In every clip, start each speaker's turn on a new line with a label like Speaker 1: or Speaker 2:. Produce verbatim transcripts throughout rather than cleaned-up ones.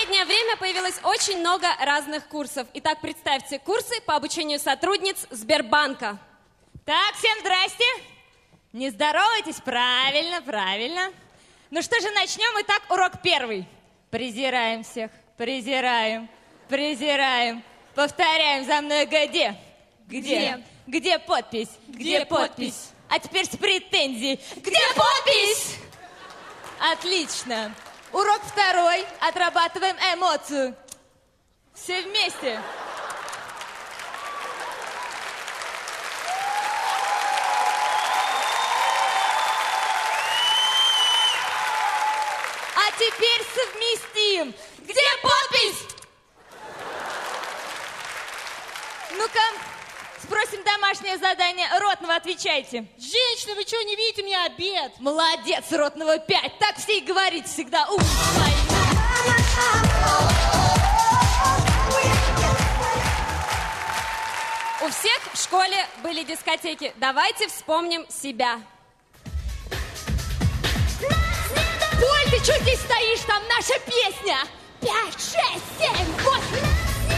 Speaker 1: последнее время появилось очень много разных курсов. Итак, представьте, курсы по обучению сотрудниц Сбербанка.
Speaker 2: Так, всем здрасте. Не здоровайтесь? Правильно, правильно. Ну что же, начнем. Итак, урок первый. Презираем всех, презираем, презираем. Повторяем за мной. Где? Где? Где подпись? Где, Где подпись? подпись? А теперь с претензией. Где подпись? Отлично. Урок второй. Отрабатываем эмоцию. Все вместе. А теперь совместим. Где подпись? Ну-ка, спросим домашнее задание. Ротного, отвечайте.
Speaker 3: Женщина, вы что, не видите, у меня обед?
Speaker 2: Молодец, Ротного, пять. Так все и говорите всегда. У,
Speaker 1: У всех в школе были дискотеки. Давайте вспомним себя.
Speaker 2: Поль, ты что здесь стоишь? Там наша песня. Пять, шесть, семь, восемь.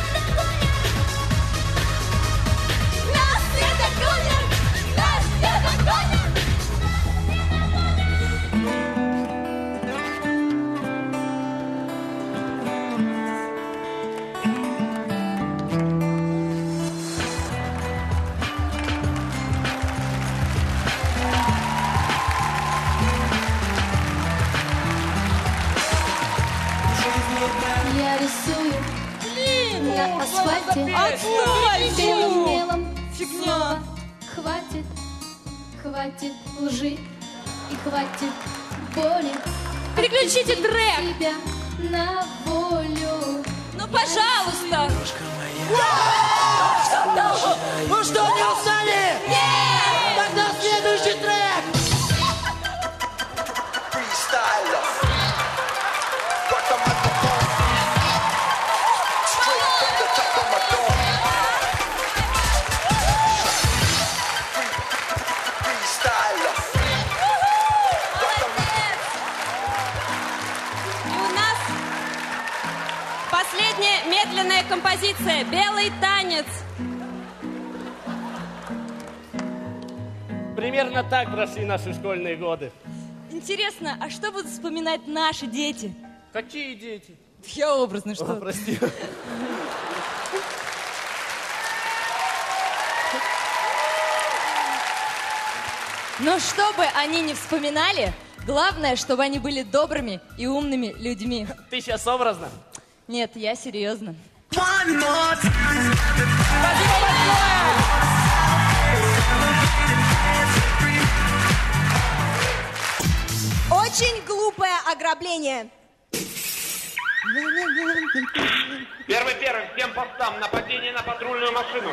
Speaker 2: Нас не догонят! Нас не догонят!
Speaker 4: Я рисую на асфальте.
Speaker 2: Асфальт!
Speaker 4: Белым мелом
Speaker 2: Фигня.
Speaker 4: снова. Хватит, хватит лжи и хватит боли.
Speaker 2: Переключите трек.
Speaker 4: Тебя на волю.
Speaker 2: Ну, пожалуйста.
Speaker 5: Ну что, не устали?
Speaker 2: Нет!
Speaker 5: Тогда следующий трек!
Speaker 1: Последняя медленная композиция «Белый танец».
Speaker 6: Примерно так прошли наши школьные годы.
Speaker 2: Интересно, а что будут вспоминать наши дети?
Speaker 6: Какие дети?
Speaker 2: Я образно, что?
Speaker 6: О, прости.
Speaker 2: Но что бы они ни вспоминали, главное, чтобы они были добрыми и умными людьми.
Speaker 6: Ты сейчас образно?
Speaker 2: Нет, я серьезно.
Speaker 6: Спасибо большое!
Speaker 7: Очень глупое ограбление.
Speaker 8: Первый первый, всем постам, нападение на патрульную машину.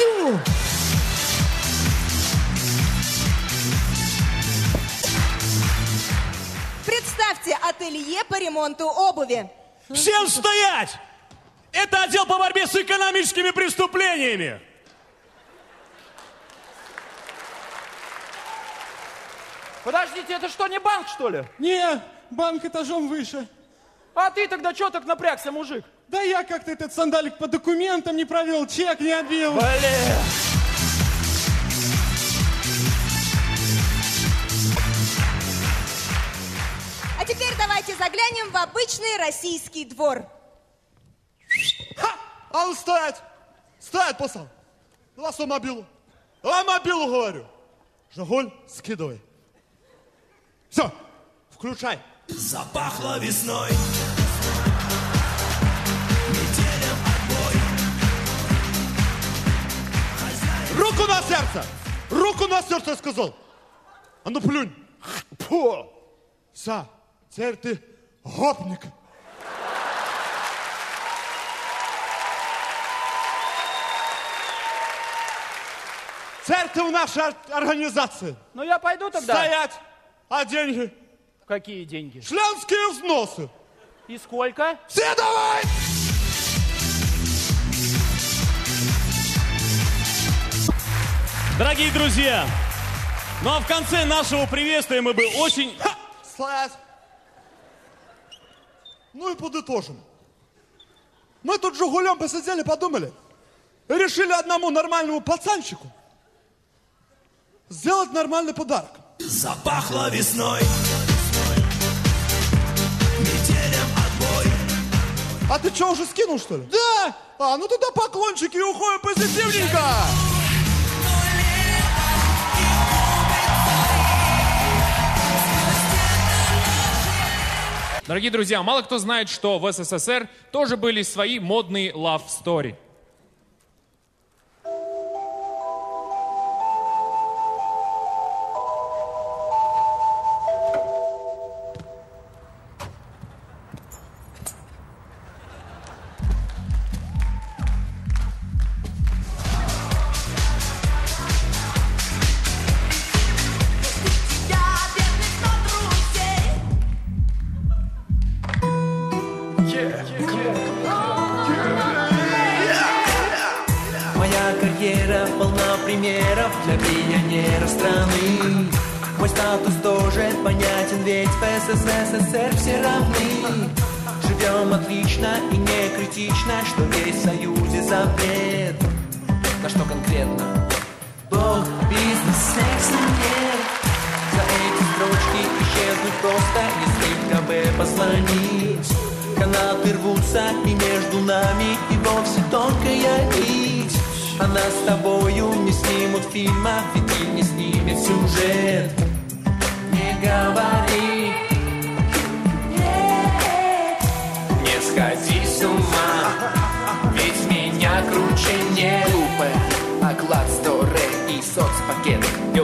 Speaker 7: Представьте ателье по ремонту обуви.
Speaker 9: Всем стоять! Это отдел по борьбе с экономическими преступлениями.
Speaker 5: Подождите, это что, не банк, что ли?
Speaker 10: Не, банк этажом выше.
Speaker 5: А ты тогда что так напрягся, мужик?
Speaker 10: Да я как-то этот сандалик по документам не провел, чек не отбил.
Speaker 5: Блин.
Speaker 7: А теперь давайте заглянем в обычный российский двор.
Speaker 11: Ха! А ну стоять! Стоять, пацан! Ласо мобилу. А мобилу, говорю. Жигуль, скидывай. Все, включай.
Speaker 12: Запахло весной.
Speaker 11: Руку на сердце! Руку на сердце, я сказал! А ну плюнь! Фу! Все, теперь ты гопник. Теперь ты в нашей организации.
Speaker 5: Ну я пойду тогда.
Speaker 11: Стоять! А деньги?
Speaker 5: Какие деньги?
Speaker 11: Членские взносы.
Speaker 5: И сколько?
Speaker 11: Все давай!
Speaker 9: Дорогие друзья, ну а в конце нашего приветствия мы бы очень...
Speaker 11: Ха! Стоять! Ну и подытожим. Мы тут жигулем посидели, подумали. И решили одному нормальному пацанчику сделать нормальный подарок.
Speaker 12: Запахло весной. Метелем отбой.
Speaker 11: А ты что, уже скинул, что ли? Да! А, ну туда поклончики и уходим позитивненько!
Speaker 13: Дорогие друзья, мало кто знает, что в СССР тоже были свои модные love story.
Speaker 14: Моя карьера полна примеров для пионера страны. Мой статус тоже понятен, ведь в СССР все равны. Живем отлично и не критично, что есть в Союзе запрет. На что конкретно? Бог, бизнес, секс и нет. За эти строчки исчезнуть просто, если в КБ позвонить. Канаты рвутся, и между нами и вовсе тонкая нить. А нас с тобою не снимут фильма, ведь и не снимет сюжет. Не говори, не сходи с ума, ведь меня круче не глупая. Оклад, сторы и соцпакет.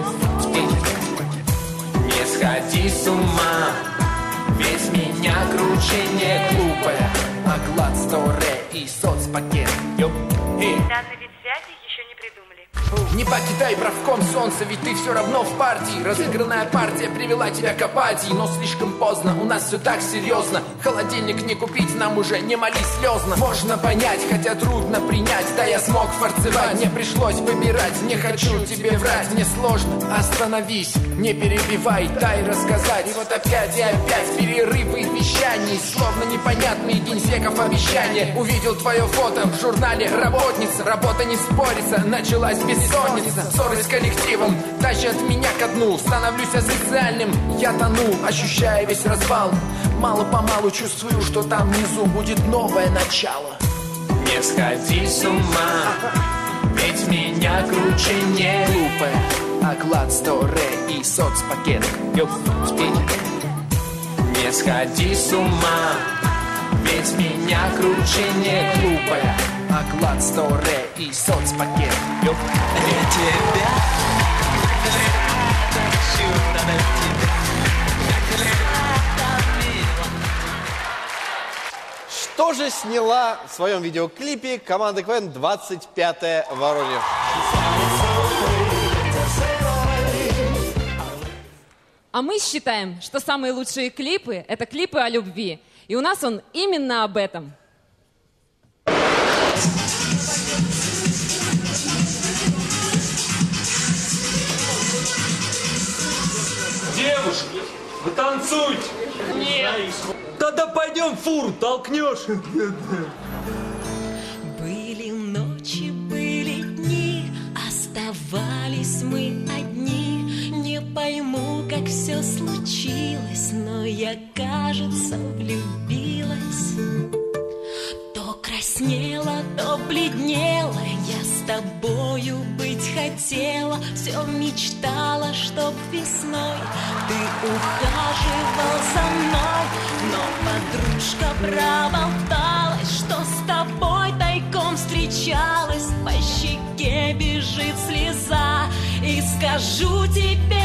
Speaker 14: Не сходи с ума, ведь меня круче не глупая. Оклад, сторы и соцпакет.
Speaker 15: Данный вид связи еще не придумали.
Speaker 14: Не покидай правком солнца, ведь ты все равно в партии. Разыгранная партия привела тебя к апатии. Но слишком поздно, у нас все так серьезно. Холодильник не купить, нам уже не молись слезно. Можно понять, хотя трудно принять. Да, я смог фарцевать, мне пришлось выбирать. Не хочу тебе врать, мне сложно. Остановись, не перебивай, дай рассказать. И вот опять и опять перерывы вещаний. Словно непонятные генсеков обещания. Увидел твое фото в журнале «Работница». Работа не спорится, началась бессонница. Ссоры с коллективом тащат меня ко дну. Становлюсь асоциальным, я тону, ощущая весь развал. Мало-помалу чувствую, что там внизу будет новое начало. Не сходи с ума, ведь меня круче не глупая. Оклад, сторы и соцпакет. Не сходи с ума, ведь меня круче не глупая. Оклад, сторы и соцпакет. Я тебя
Speaker 16: Что же сняла в своем видеоклипе команда КВН двадцать пятое Воронеж?
Speaker 1: А мы считаем, что самые лучшие клипы – это клипы о любви. И у нас он именно об этом.
Speaker 9: Девушки, вы танцуйте.
Speaker 15: Нет.
Speaker 9: Тогда пойдем фуру толкнешь.
Speaker 17: Были ночи, были дни, оставались мы одни. Не пойму, как все случилось, но я, кажется, влюбилась. То краснела, то бледнела, я с тобою быть хотела. Все мечтала, чтоб весной ты ухаживал за мной. Но подружка проболталась, что с тобой тайком встречалась. По щеке бежит слеза, и скажу тебе